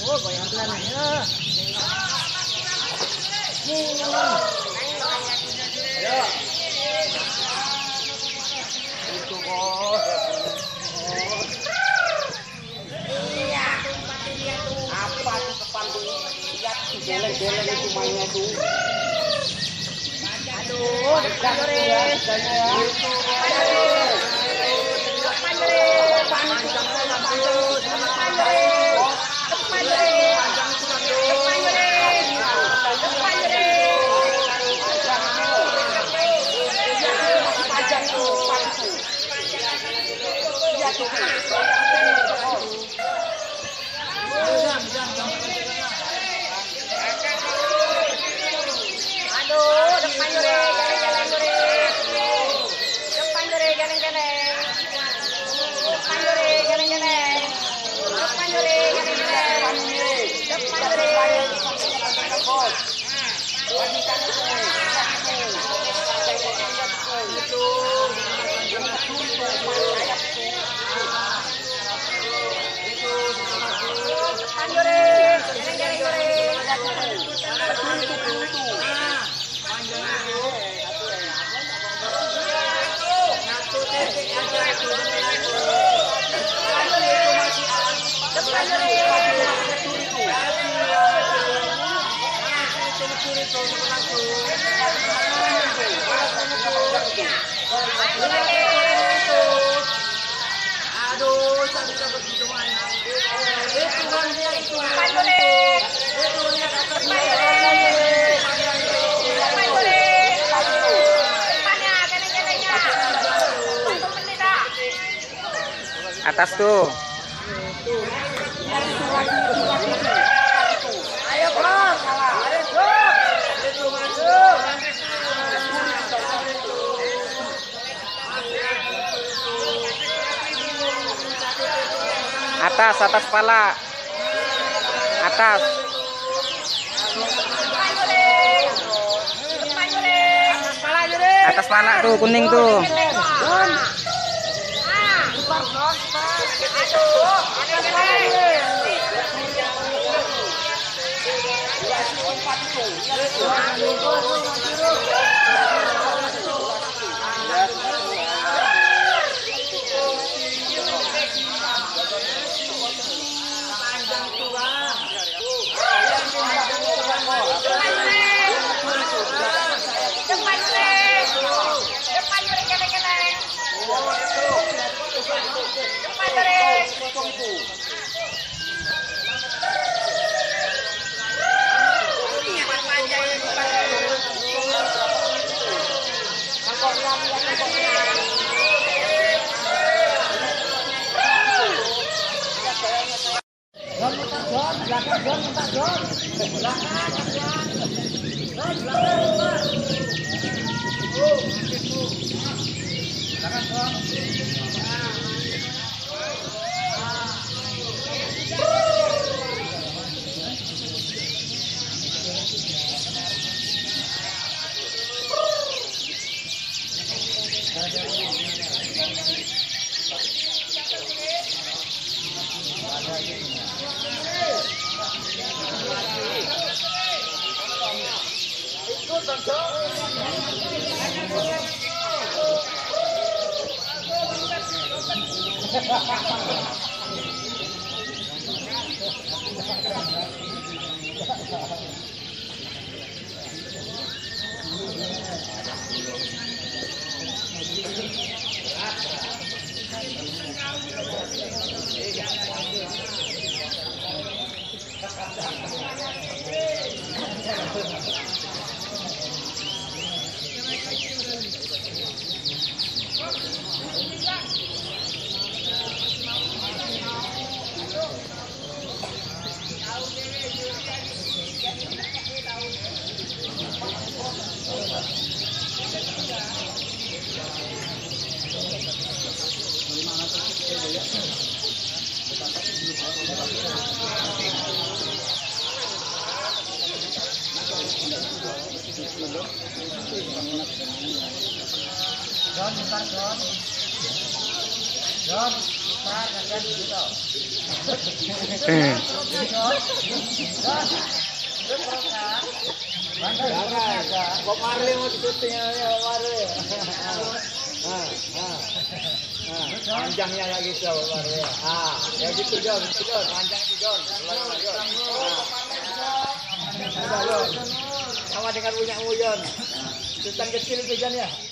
Oh, bayar pelannya. Ya. Itu bos. Iya. Apa tuh kepandung? Lihat tuh geleng-geleng itu mainnya tuh. Aduh, dekat ya, dekannya ya. Atas tuh. Ayo bro, ayo bro. Itu masuk. Atas kepala. Atas. Atas kepala tuh kuning tuh. John, bentar John. John, Bob Marley mau syuting ya, Bob Marley. Panjangnya kayak gitu, Bob Marley. Ya gitu John, panjang itu John. Sama dengan punya John. Sultan kecil itu John ya.